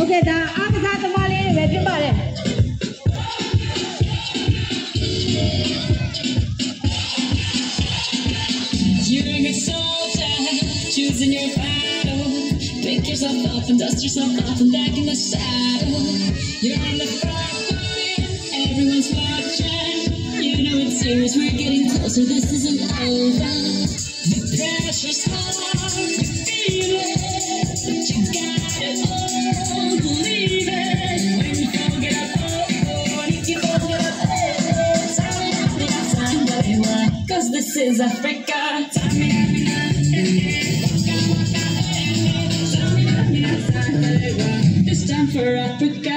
Okay, da apa sahaja malah ini wajib malah. You're a soldier, choosing your battle. Pick yourself up and dust yourself off and back in the saddle. You're in the front line, everyone's watching. You know it's serious, we're getting closer, this isn't over. The pressure's hard, you feel it, but you got it all, believe it. When you don't get up, when you keep on get up, cause this is Africa. It's time for Africa.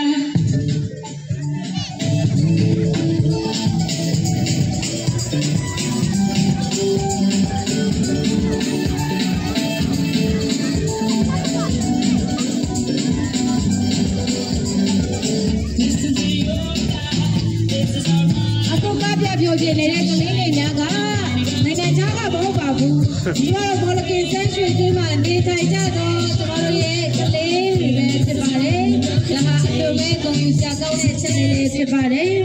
You are a Molokin century, you are a data, tomorrow, yes, the lady, the body, the heart, the way, you shall go and the body.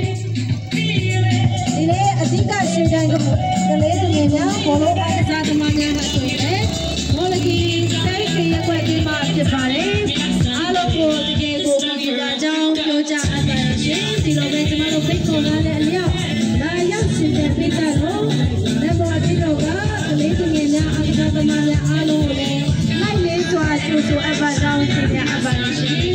I think I should go the lady now, follow by the Mania, Molokin century, you are the body. I love the game of down, Yoja, and the Lomano Pico, and I used to be that never I did over, making it now. I love the money, I know it. I need to ask you to ever down to the